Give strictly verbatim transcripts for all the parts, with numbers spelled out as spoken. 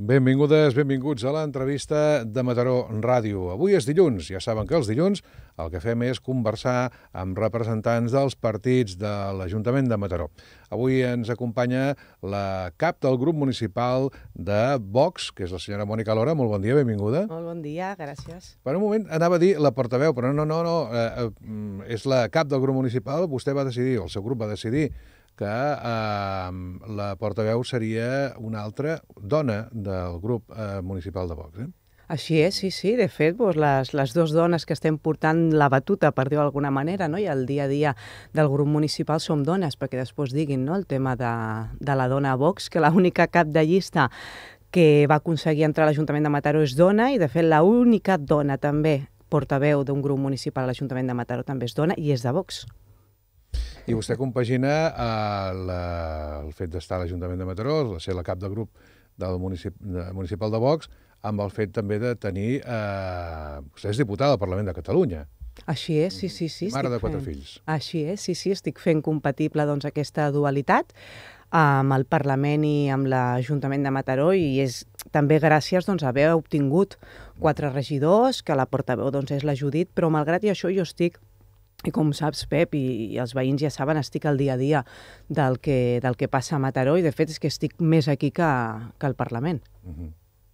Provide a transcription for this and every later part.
Benvingudes, benvinguts a l'entrevista de Mataró Ràdio. Avui és dilluns, ja saben que els dilluns el que fem és conversar amb representants dels partits de l'Ajuntament de Mataró. Avui ens acompanya la cap del grup municipal de Vox, que és la senyora Mònica Lora. Molt bon dia, benvinguda. Molt bon dia, gràcies. Per un moment anava a dir la portaveu, però no, no, no, eh, eh, és la cap del grup municipal. Vostè va decidir, el seu grup va decidir, que eh, la portaveu seria una altra dona del grup eh, municipal de Vox. Eh? Així és, sí, sí. De fet, doncs, les, les dues dones que estem portant la batuta, per dir-ho d'alguna manera, no? I el dia a dia del grup municipal som dones, perquè després diguin, no?, el tema de, de la dona a Vox, que l'única cap de llista que va aconseguir entrar a l'Ajuntament de Mataró és dona, i de fet l'única dona també portaveu d'un grup municipal a l'Ajuntament de Mataró també és dona, i és de Vox. I vostè compagina eh, la, el fet d'estar a l'Ajuntament de Mataró, de ser la cap del grup del municip, de, municipal de Vox, amb el fet també de tenir... Eh, vostè és diputada al Parlament de Catalunya. Així és, sí, sí, sí. Mare de quatre fent... fills. Així és, sí, sí, estic fent compatible doncs, aquesta dualitat amb el Parlament i amb l'Ajuntament de Mataró, i és també gràcies doncs, a haver obtingut quatre regidors, que la portaveu doncs, és la Judit, però malgrat i això jo estic... I com saps, Pep, i, i els veïns ja saben, estic al dia a dia del que, del que passa a Mataró, i de fet és que estic més aquí que, que al Parlament. Uh-huh.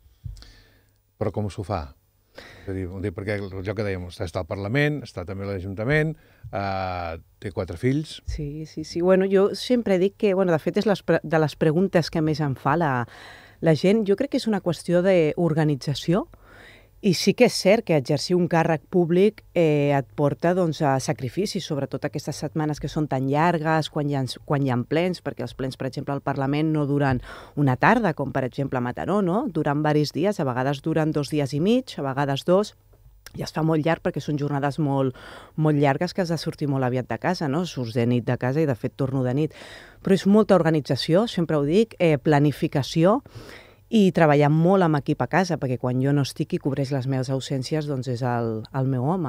Però com s'ho fa? És a dir, perquè allò que dèiem, està al Parlament, està també a l'Ajuntament, eh, té quatre fills... Sí, sí, sí. Bueno, jo sempre dic que, bueno, de fet, és les, de les preguntes que més em fa la, la gent. Jo crec que és una qüestió d'organització. I sí que és cert que exercir un càrrec públic eh, et porta doncs, a sacrificis, sobretot aquestes setmanes que són tan llargues, quan hi ha, quan hi ha plens, perquè els plens, per exemple, al Parlament no duren una tarda, com per exemple a Mataró, no? Duren diversos dies, a vegades duren dos dies i mig, a vegades dos, i es fa molt llarg perquè són jornades molt, molt llargues que has de sortir molt aviat de casa, no? Surts de nit de casa i de fet torno de nit. Però és molta organització, sempre ho dic, eh, planificació, i treballar molt amb equip a casa, perquè quan jo no estic i cobreix les meves ausències, doncs és el, el meu home.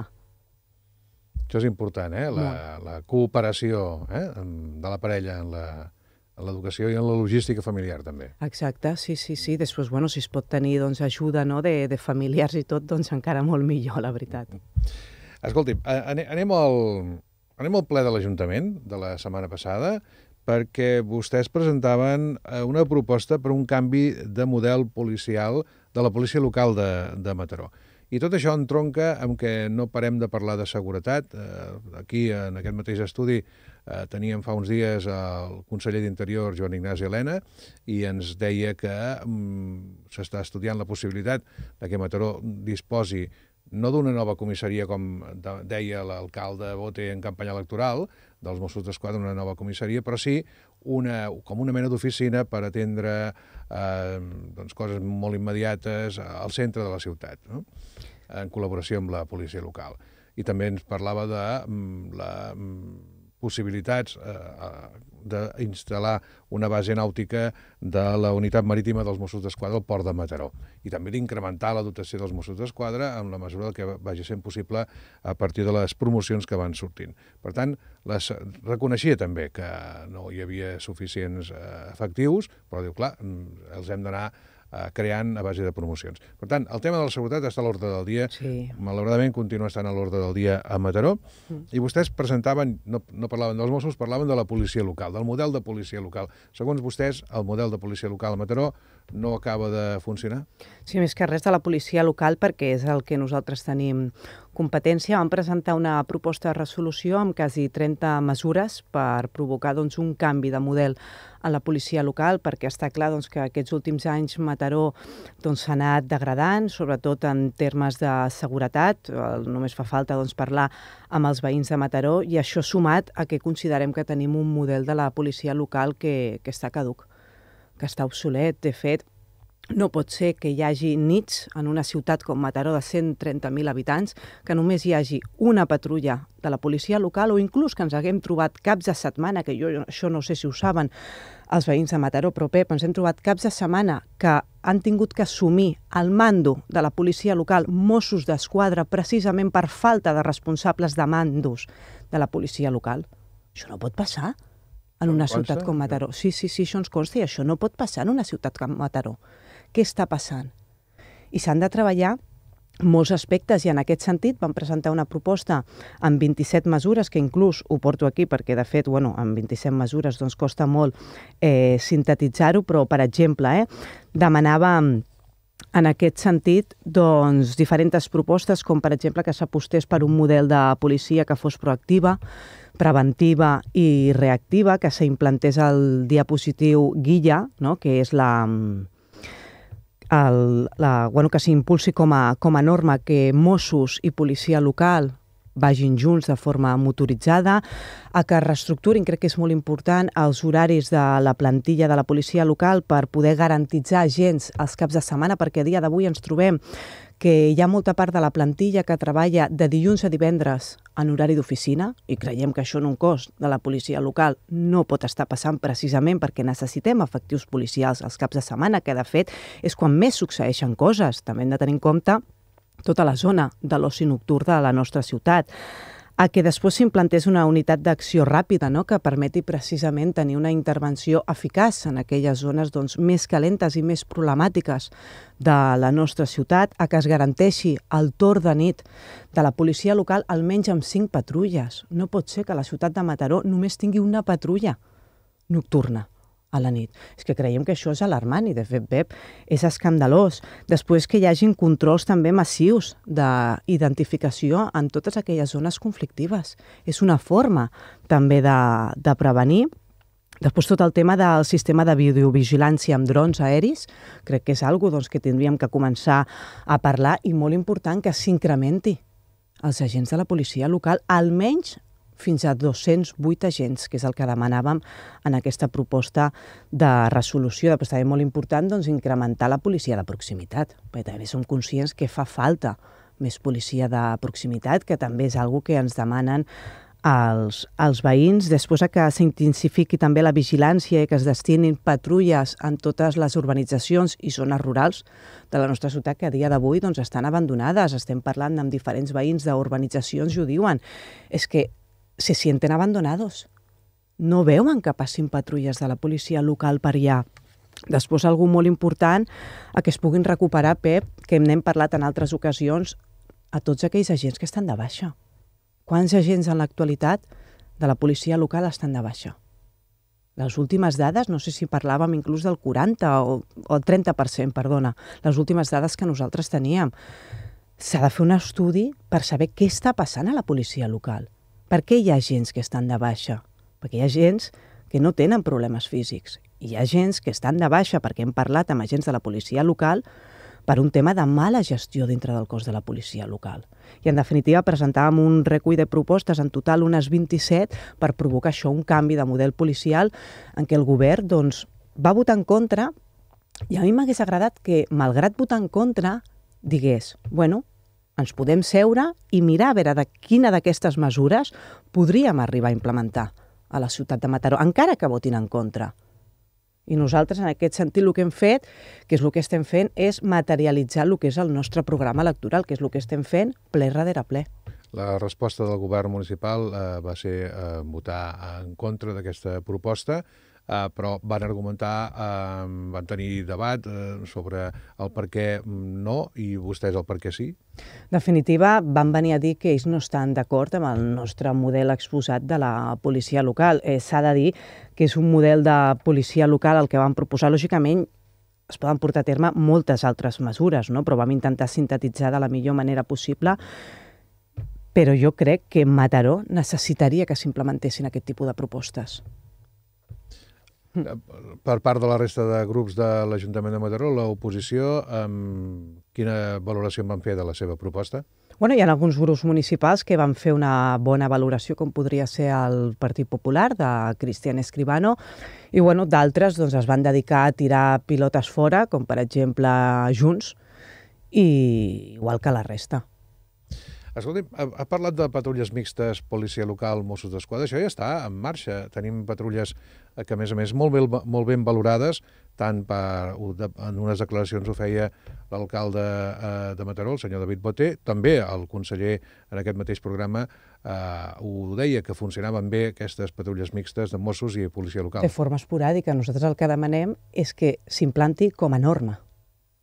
Això és important, eh? La, la cooperació eh? de la parella en l'educació i en la logística familiar, també. Exacte, sí, sí, sí. Després, bueno, si es pot tenir doncs, ajuda no? de, de familiars i tot, doncs encara molt millor, la veritat. Escolti, anem al, anem al ple de l'Ajuntament de la setmana passada, perquè vostès presentaven una proposta per un canvi de model policial de la policia local de, de Mataró. I tot això entronca amb que no parem de parlar de seguretat. Aquí, en aquest mateix estudi, teníem fa uns dies el conseller d'Interior, Joan Ignasi Elena, i ens deia que mm, s'està estudiant la possibilitat de que Mataró disposi no d'una nova comissaria, com deia l'alcalde Bote en campanya electoral, dels Mossos d'Esquadra, una nova comissaria, però sí una, com una mena d'oficina per atendre eh, doncs, coses molt immediates al centre de la ciutat, no? En col·laboració amb la policia local. I també ens parlava de les possibilitats eh, d'instal·lar una base nàutica de la unitat marítima dels Mossos d'Esquadra al port de Mataró, i també d'incrementar la dotació dels Mossos d'Esquadra en la mesura del que vagi sent possible a partir de les promocions que van sortint. Per tant, les reconeixia també que no hi havia suficients eh, efectius, però diu, clar, els hem d'anar eh, creant a base de promocions. Per tant, el tema de la seguretat està a l'ordre del dia. Sí. Malauradament continua estant a l'ordre del dia a Mataró, mm. i vostès presentaven, no, no parlaven dels Mossos, parlaven de la policia local, del model de policia local. Segons vostès, el model de policia local a Mataró no acaba de funcionar? Sí, més que res de la policia local, perquè és el que nosaltres tenim competència. Vam presentar una proposta de resolució amb quasi trenta mesures per provocar doncs, un canvi de model a la policia local, perquè està clar doncs, que aquests últims anys Mataró doncs, s'ha anat degradant, sobretot en termes de seguretat. Només fa falta doncs, parlar amb els veïns de Mataró, i això sumat a que considerem que tenim un model de la policia local que, que està caduc, que està obsolet. De fet, no pot ser que hi hagi nits en una ciutat com Mataró de cent trenta mil habitants que només hi hagi una patrulla de la policia local, o inclús que ens haguem trobat caps de setmana, que jo això no sé si ho saben els veïns de Mataró, però Pep, ens hem trobat caps de setmana que han tingut que assumir el mando de la policia local Mossos d'Esquadra precisament per falta de responsables de mandos de la policia local. Això no pot passar en una ciutat com Mataró. Sí, sí, sí, això ens consta, i això no pot passar en una ciutat com Mataró. què està passant. I s'han de treballar molts aspectes i en aquest sentit vam presentar una proposta amb vint-i-set mesures, que inclús ho porto aquí perquè de fet, bueno, amb vint-i-set mesures doncs costa molt eh, sintetitzar-ho, però per exemple, eh, demanàvem en aquest sentit, doncs, diferents propostes, com per exemple que s'apostés per un model de policia que fos proactiva, preventiva i reactiva, que s'implantés el diapositiu guia, no?, que és la, el, la bueno, que s'impulsi com a, com a norma que Mossos i policia local vagin junts de forma motoritzada, a que es reestructurin, crec que és molt important, els horaris de la plantilla de la policia local per poder garantitzar agents els caps de setmana, perquè a dia d'avui ens trobem que hi ha molta part de la plantilla que treballa de dilluns a divendres en horari d'oficina i creiem que això en un cos de la policia local no pot estar passant precisament perquè necessitem efectius policials els caps de setmana, que de fet és quan més succeeixen coses. També hem de tenir en compte tota la zona de l'oci nocturn de la nostra ciutat, a que després s'implantés una unitat d'acció ràpida, no?, que permeti precisament tenir una intervenció eficaç en aquelles zones doncs, més calentes i més problemàtiques de la nostra ciutat, a que es garanteixi el torn de nit de la policia local almenys amb cinc patrulles. No pot ser que la ciutat de Mataró només tingui una patrulla nocturna a la nit. És que creiem que això és alarmant i, de fet, Pep, és escandalós. Després que hi hagin controls també massius d'identificació en totes aquelles zones conflictives. És una forma també de, de prevenir. Després tot el tema del sistema de videovigilància amb drons aeris, crec que és una cosa doncs, que tindríem que començar a parlar i molt important que s'incrementi els agents de la policia local, almenys fins a dos-cents vuit agents, que és el que demanàvem en aquesta proposta de resolució. Després també molt important doncs, incrementar la policia de proximitat, perquè també som conscients que fa falta més policia de proximitat, que també és una cosa que ens demanen els, els veïns. Després que s'intensifiqui també la vigilància i que es destinin patrulles en totes les urbanitzacions i zones rurals de la nostra ciutat, que a dia d'avui doncs, estan abandonades. Estem parlant amb diferents veïns d'urbanitzacions i ho diuen. És que se sienten abandonados. No veuen que passin patrulles de la policia local per allà. Després, algú molt important, a que es puguin recuperar, Pep, que n'hem parlat en altres ocasions, a tots aquells agents que estan de baixa. Quants agents en l'actualitat de la policia local estan de baixa? Les últimes dades, no sé si parlàvem inclús del quaranta o el trenta per cent, perdona, les últimes dades que nosaltres teníem. S'ha de fer un estudi per saber què està passant a la policia local. Per què hi ha agents que estan de baixa? Perquè hi ha agents que no tenen problemes físics. Hi ha agents que estan de baixa perquè hem parlat amb agents de la policia local per un tema de mala gestió dintre del cos de la policia local. I, en definitiva, presentàvem un recull de propostes, en total unes vint-i-set, per provocar això, un canvi de model policial en què el govern doncs, va votar en contra, i a mi m'hagués agradat que, malgrat votar en contra, digués, bueno, ens podem seure i mirar a veure de quina d'aquestes mesures podríem arribar a implementar a la ciutat de Mataró, encara que votin en contra. I nosaltres, en aquest sentit, el que hem fet, que és el que estem fent, és materialitzar el que és el nostre programa electoral, que és el que estem fent ple darrere ple. La resposta del govern municipal eh, va ser eh, votar en contra d'aquesta proposta, Uh, però van argumentar, uh, van tenir debat uh, sobre el per què no i vostès el per què sí? En definitiva, van venir a dir que ells no estan d'acord amb el nostre model exposat de la policia local. Eh, S'ha de dir que és un model de policia local el que van proposar. Lògicament, es poden portar a terme moltes altres mesures, no? Però vam intentar sintetitzar de la millor manera possible. Però jo crec que Mataró necessitaria que s'implementessin aquest tipus de propostes. Per part de la resta de grups de l'Ajuntament de Mataró, l'oposició, um, quina valoració en van fer de la seva proposta? Bueno, hi ha alguns grups municipals que van fer una bona valoració, com podria ser el Partit Popular, de Cristian Escribano, i bueno, d'altres doncs, es van dedicar a tirar pilotes fora, com per exemple Junts, i igual que la resta. Escolti, ha, ha parlat de patrulles mixtes, policia local, Mossos d'Esquadra. Això ja està en marxa. Tenim patrulles que, a més a més, molt ben, molt ben valorades, tant per, en unes declaracions ho feia l'alcalde eh, de Mataró, el senyor David Boté, també el conseller en aquest mateix programa eh, ho deia, que funcionaven bé aquestes patrulles mixtes de Mossos i policia local. De forma esporàdica. Nosaltres el que demanem és que s'implanti com a norma.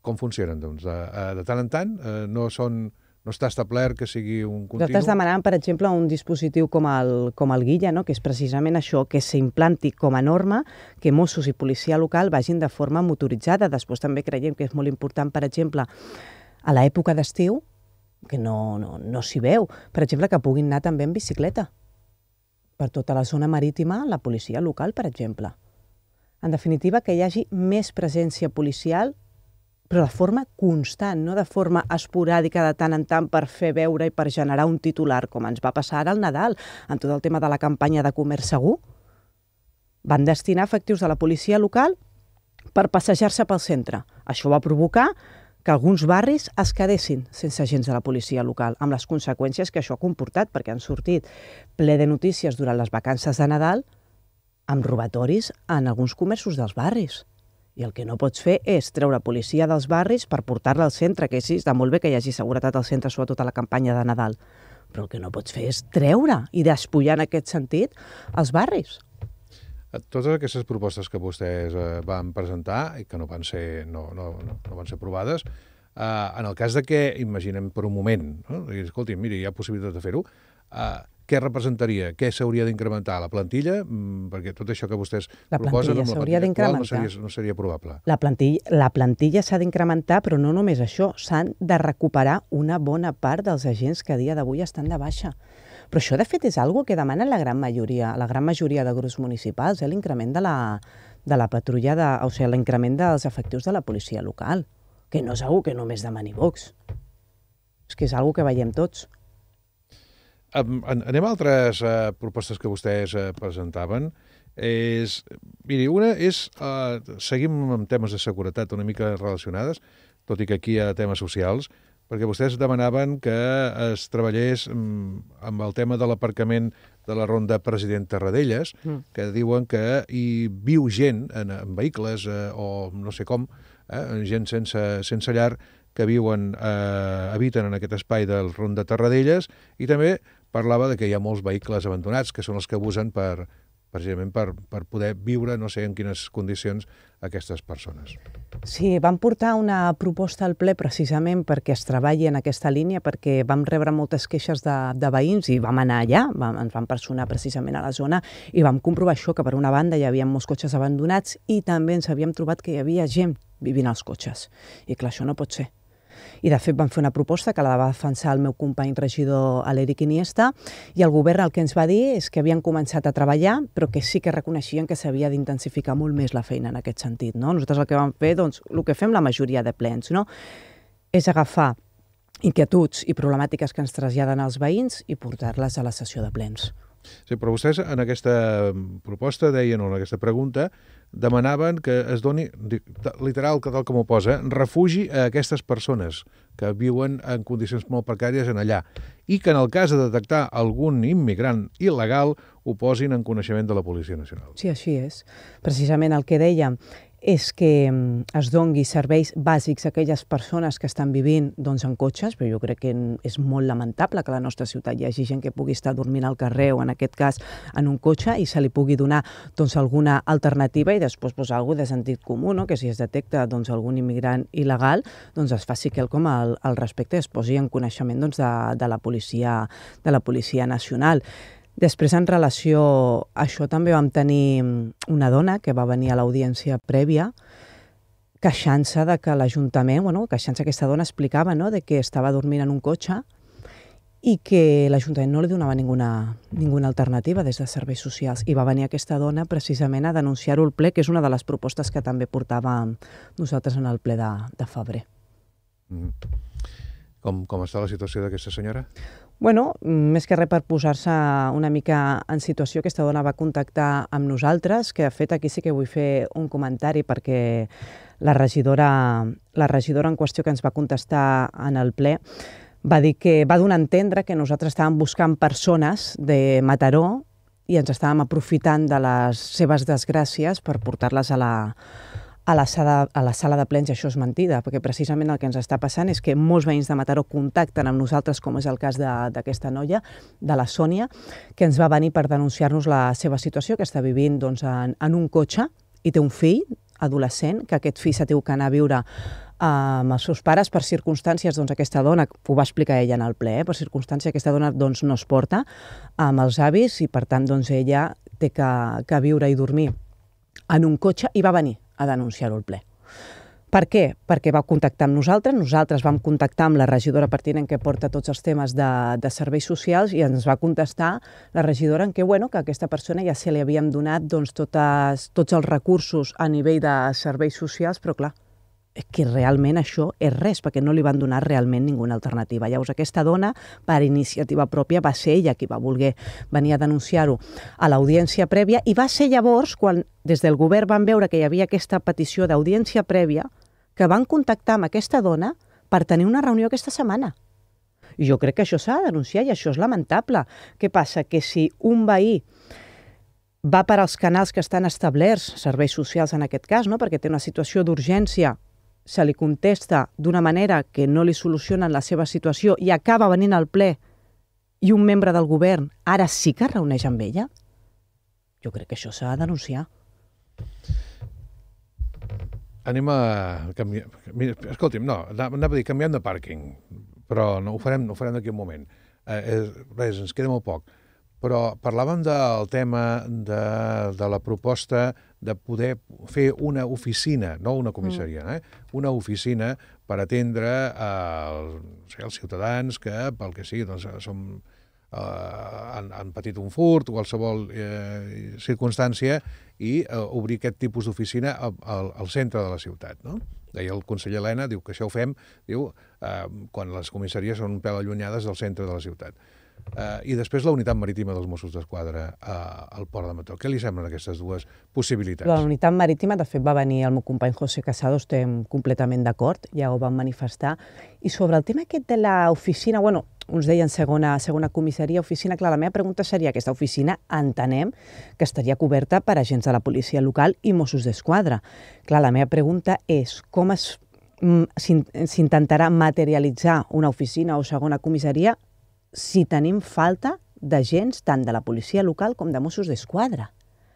com funcionen? Doncs de, de tant en tant no són... No està establert que sigui un continu? Nosaltres demanàvem, per exemple, un dispositiu com el, com el Guilla, no? Que és precisament això, que s'implanti com a norma que Mossos i policia local vagin de forma motoritzada. Després també creiem que és molt important, per exemple, a l'època d'estiu, que no, no, no s'hi veu, per exemple, que puguin anar també en bicicleta. Per tota la zona marítima, la policia local, per exemple. En definitiva, que hi hagi més presència policial, però de forma constant, no de forma esporàdica de tant en tant per fer veure i per generar un titular, com ens va passar ara al Nadal, amb tot el tema de la campanya de comerç segur. Van destinar efectius de la policia local per passejar-se pel centre. Això va provocar que alguns barris es quedessin sense agents de la policia local, amb les conseqüències que això ha comportat, perquè han sortit ple de notícies durant les vacances de Nadal amb robatoris en alguns comerços dels barris. I el que no pots fer és treure policia dels barris per portar-la al centre, que sí, està molt bé que hi hagi seguretat al centre, sobretot a la campanya de Nadal, però el que no pots fer és treure i despullar en aquest sentit els barris. Totes aquestes propostes que vostès eh, van presentar i que no van ser, no, no, no, no van ser aprovades, eh, en el cas de que, imaginem per un moment, no? I, escolti, miri, hi ha possibilitat de fer-ho, eh, què representaria? Què s'hauria d'incrementar? La plantilla? Mm, perquè tot això que vostès la proposen amb la plantilla actual no seria, no seria probable. La plantilla, la plantilla s'ha d'incrementar, però no només això, s'han de recuperar una bona part dels agents que a dia d'avui estan de baixa. Però això, de fet, és algo que demanen la gran majoria, la gran majoria de grups municipals, eh? L'increment de la, de la patrulla, de, o sigui, l'increment dels efectius de la policia local, que no és algo que només demani Vox. És que és algo que veiem tots. Anem a altres uh, propostes que vostès uh, presentaven. És, miri, una és, uh, seguim amb temes de seguretat una mica relacionades, tot i que aquí hi ha temes socials, perquè vostès demanaven que es treballés um, amb el tema de l'aparcament de la ronda President Tarradellas, mm. que diuen que hi viu gent en, en vehicles uh, o no sé com, eh, gent sense, sense llar, que viuen, eh, habiten en aquest espai del Ronda Tarradellas, i també parlava de que hi ha molts vehicles abandonats, que són els que abusen per, precisament per, per poder viure, no sé en quines condicions, aquestes persones. Sí, vam portar una proposta al ple precisament perquè es treballi en aquesta línia, perquè vam rebre moltes queixes de, de veïns i vam anar allà, vam, ens vam personar precisament a la zona i vam comprovar això, que per una banda hi havia molts cotxes abandonats i també ens havíem trobat que hi havia gent vivint als cotxes. I clar, això no pot ser. I de fet vam fer una proposta que la va defensar el meu company regidor l'Eric Iniesta, i el govern el que ens va dir és que havien començat a treballar, però que sí que reconeixien que s'havia d'intensificar molt més la feina en aquest sentit, no? Nosaltres el que vam fer, doncs, el que fem la majoria de plens, no? És agafar inquietuds i problemàtiques que ens traslladen als veïns i portar-les a la sessió de plens. Sí, però vostès en aquesta proposta deien, o en aquesta pregunta, demanaven que es doni, literal, tal com ho posa, refugi a aquestes persones que viuen en condicions molt precàries en allà i que en el cas de detectar algun immigrant il·legal ho posin en coneixement de la Policia Nacional. Sí, així és. Precisament el que dèiem és que es dongui serveis bàsics a aquelles persones que estan vivint doncs, en cotxes, però jo crec que és molt lamentable que a la nostra ciutat hi hagi gent que pugui estar dormint al carrer o, en aquest cas, en un cotxe i se li pugui donar doncs, alguna alternativa i després doncs, alguna de sentit comú, no? Que si es detecta doncs, algun immigrant il·legal, doncs es faci quelcom al, al respecte, es posi en coneixement doncs, de, de, la policia, de la Policia Nacional. Després, en relació a això, també vam tenir una dona que va venir a l'audiència prèvia queixant-se de que l'Ajuntament, bueno, queixant-se aquesta dona explicava, no?, de que estava dormint en un cotxe i que l'Ajuntament no li donava ninguna, ninguna alternativa des de serveis socials. I va venir aquesta dona precisament a denunciar-ho al ple, que és una de les propostes que també portàvem nosaltres en el ple de, de febrer. Mm. Com, com està la situació d'aquesta senyora? Bueno, més que res per posar-se una mica en situació, aquesta dona va contactar amb nosaltres, que de fet aquí sí que vull fer un comentari perquè la regidora, la regidora en qüestió que ens va contestar en el ple va dir que va donar a entendre que nosaltres estàvem buscant persones de Mataró i ens estàvem aprofitant de les seves desgràcies per portar-les a la, a la sala, a la sala de plens, i això és mentida, perquè precisament el que ens està passant és que molts veïns de Mataró contacten amb nosaltres, com és el cas d'aquesta noia, de la Sònia, que ens va venir per denunciar-nos la seva situació, que està vivint doncs, en, en un cotxe i té un fill adolescent, que aquest fill s'ha tingut que anar a viure amb els seus pares. Per circumstàncies, doncs, aquesta dona, ho va explicar ella en el ple, eh? Per circumstàncies aquesta dona doncs, no es porta amb els avis i, per tant, doncs, ella té que, que viure i dormir en un cotxe i va venir a denunciar-ho al ple. Per què? Perquè va contactar amb nosaltres, nosaltres vam contactar amb la regidora pertinent que porta tots els temes de, de serveis socials i ens va contestar la regidora en què, bueno, que a aquesta persona ja se li havien donat doncs, totes, tots els recursos a nivell de serveis socials, però clar, és que realment això és res, perquè no li van donar realment ninguna alternativa. Llavors aquesta dona, per iniciativa pròpia, va ser ella qui va voler venir a denunciar-ho a l'audiència prèvia i va ser llavors quan des del govern van veure que hi havia aquesta petició d'audiència prèvia que van contactar amb aquesta dona per tenir una reunió aquesta setmana. I jo crec que això s'ha de denunciar i això és lamentable. Què passa? Que si un veí va per als canals que estan establerts, serveis socials en aquest cas, no? Perquè té una situació d'urgència, se li contesta d'una manera que no li solucionen la seva situació i acaba venint al ple i un membre del govern ara sí que es reuneix amb ella, jo crec que això s'ha de denunciar. Anem a canviar... Escolti'm, no, anava a dir, canviem de pàrquing, però no ho farem, no ho farem d'aquí un moment. Eh, res, ens queda molt poc. Però parlàvem del tema de, de la proposta de poder fer una oficina, no una comissaria, eh? Una oficina per atendre els, no sé, els ciutadans que, pel que sigui, doncs, som, eh, han, han patit un furt o qualsevol eh, circumstància i eh, obrir aquest tipus d'oficina al, al, al centre de la ciutat, no? Deia el conseller Elena, diu que això ho fem, diu, eh, quan les comissaries són un pèl allunyades del centre de la ciutat. Uh, I després la unitat marítima dels Mossos d'Esquadra uh, al Port de Mataró. Què li semblen aquestes dues possibilitats? La unitat marítima, de fet, va venir el meu company José Casado, estem completament d'acord, ja ho vam manifestar. I sobre el tema aquest de l'oficina, bueno, uns deien segona, segona comissaria, oficina, clar, la meva pregunta seria, aquesta oficina entenem que estaria coberta per agents de la policia local i Mossos d'Esquadra. Clar, la meva pregunta és com es s'intentarà materialitzar una oficina o segona comissaria si tenim falta d'agents tant de la policia local com de Mossos d'Esquadra.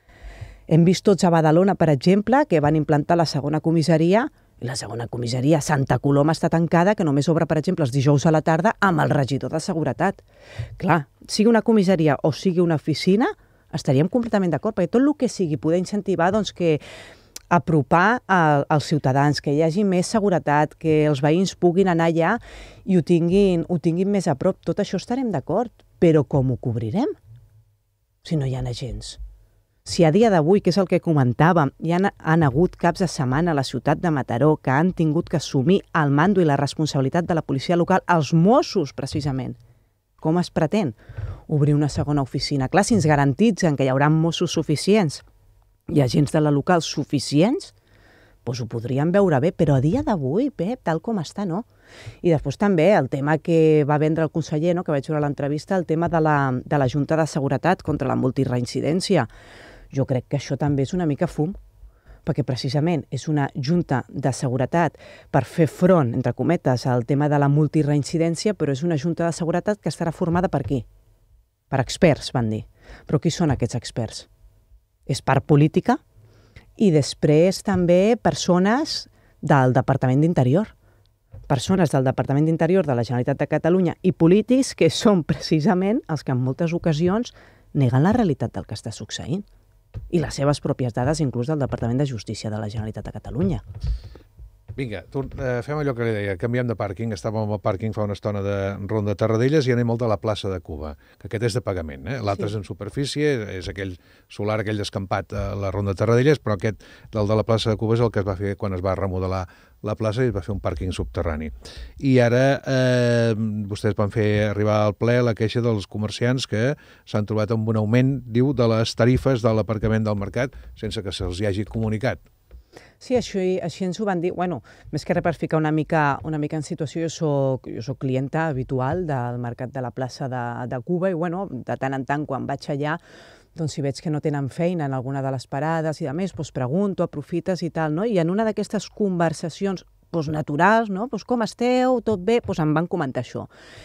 Hem vist tots a Badalona, per exemple, que van implantar la segona comissaria i la segona comissaria a Santa Coloma està tancada, que només obre, per exemple, els dijous a la tarda amb el regidor de seguretat. Clar, sigui una comissaria o sigui una oficina, estaríem completament d'acord, perquè tot el que sigui poder incentivar doncs, que apropar als ciutadans, que hi hagi més seguretat, que els veïns puguin anar allà i ho tinguin, ho tinguin més a prop. Tot això estarem d'acord, però com ho cobrirem si no hi ha agents? Si a dia d'avui, que és el que comentàvem, hi han, han hagut caps de setmana a la ciutat de Mataró que han tingut que assumir el mando i la responsabilitat de la policia local, els Mossos, precisament. Com es pretén obrir una segona oficina? Clar, si ens garantitzen que hi haurà Mossos suficients i agents de la local suficients, doncs ho podríem veure bé, però a dia d'avui, Pep, tal com està, no. I després també el tema que va vendre el conseller, no, que vaig veure a l'entrevista, el tema de la, de la Junta de Seguretat contra la multireincidència. Jo crec que això també és una mica fum, perquè precisament és una junta de seguretat per fer front, entre cometes, al tema de la multireincidència, però és una junta de seguretat que estarà formada per qui? Per experts, van dir. Però qui són aquests experts? És part política i després també persones del Departament d'Interior. Persones del Departament d'Interior de la Generalitat de Catalunya i polítics que són precisament els que en moltes ocasions neguen la realitat del que està succeint i les seves pròpies dades, inclús del Departament de Justícia de la Generalitat de Catalunya. Vinga, fem allò que li deia, canviem de pàrquing. Estàvem al pàrquing fa una estona de Ronda Tarradellas i anem al de la plaça de Cuba, que aquest és de pagament, eh? L'altre sí. És en superfície, és aquell solar, aquell descampat a la Ronda Tarradellas, però aquest del de la plaça de Cuba és el que es va fer quan es va remodelar la plaça i es va fer un pàrquing subterrani. I ara eh, vostès van fer arribar al ple la queixa dels comerciants que s'han trobat amb un augment, diu, de les tarifes de l'aparcament del mercat sense que se'ls hi hagi comunicat. Sí, així, així ens ho van dir. Bueno, més que res per ficar una mica, una mica en situació, jo soc, jo soc clienta habitual del mercat de la plaça de, de Cuba i, bueno, de tant en tant, quan vaig allà, doncs si veig que no tenen feina en alguna de les parades i de més, doncs pregunto, aprofites i tal, no? I en una d'aquestes conversacions doncs, naturals, no? Doncs com esteu, tot bé, doncs em van comentar això.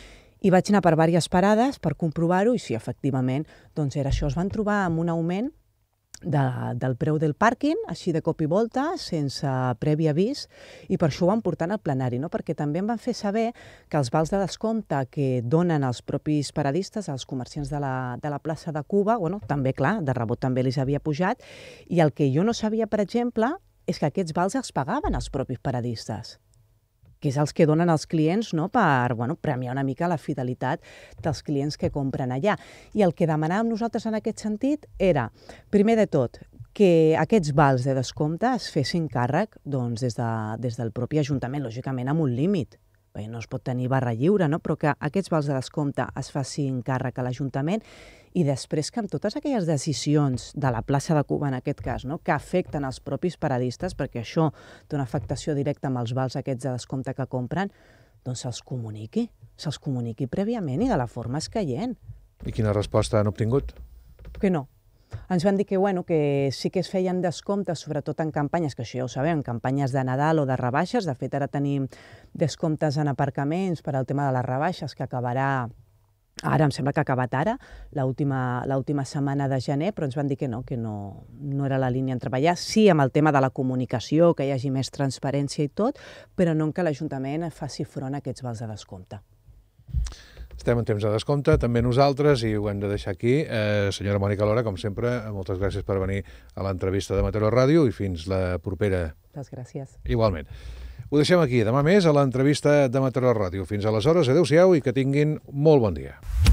I vaig anar per diverses parades per comprovar-ho i sí, efectivament, doncs era això. Es van trobar amb un augment de, del preu del pàrquing, així de cop i volta, sense previ avís, i per això ho van portant al plenari, no? Perquè també em van fer saber que els vals de descompte que donen els propis paradistes, els comerciants de la, de la plaça de Cuba, bueno, també, clar, de rebot també els havia pujat, i el que jo no sabia, per exemple, és que aquests vals els pagaven els propis paradistes, que és els que donen als clients, no?, per bueno, premiar una mica la fidelitat dels clients que compren allà. I el que demanàvem nosaltres en aquest sentit era, primer de tot, que aquests vals de descompte es fessin càrrec doncs, des, de, des del propi Ajuntament, lògicament amb un límit. Bé, no es pot tenir barra lliure, no? Però que aquests vals de descompte es facin càrrec a l'Ajuntament i després que amb totes aquelles decisions de la plaça de Cuba, en aquest cas, no? Que afecten els propis paradistes, perquè això té una afectació directa amb els vals aquests de descompte que compren, doncs se'ls comuniqui, se'ls comuniqui prèviament i de la forma escaient. I quina resposta han obtingut? Que no. Ens van dir que, bueno, que sí que es feien descomptes, sobretot en campanyes, que això ja ho sabem, campanyes de Nadal o de rebaixes. De fet, ara tenim descomptes en aparcaments per al tema de les rebaixes, que acabarà, ara em sembla que ha acabat ara, l'última setmana de gener, però ens van dir que no, que no, no era la línia en treballar. Sí, amb el tema de la comunicació, que hi hagi més transparència i tot, però no que l'Ajuntament faci front a aquests vals de descompte. Estem en temps de descompte, també nosaltres, i ho hem de deixar aquí. Eh, senyora Mònica Lora, com sempre, moltes gràcies per venir a l'entrevista de Mataró Ràdio i fins la propera. Moltes gràcies. Igualment. Ho deixem aquí. Demà més a l'entrevista de Mataró Ràdio. Fins aleshores, adeu-siau i que tinguin molt bon dia.